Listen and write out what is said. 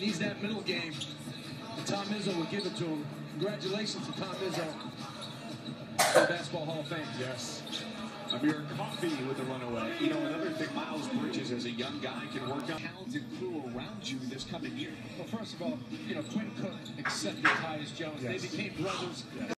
needs that middle game. And Tom Izzo will give it to him. Congratulations to Tom Izzo, to the Basketball Hall of Fame. Yes. Amir Coffey with the runaway. You know, another thing Miles Bridges as a young guy can work on. Talented crew around you this coming year. Well, first of all, Quinn Cook accepted Tyus Jones. Yes. They became brothers. Yes.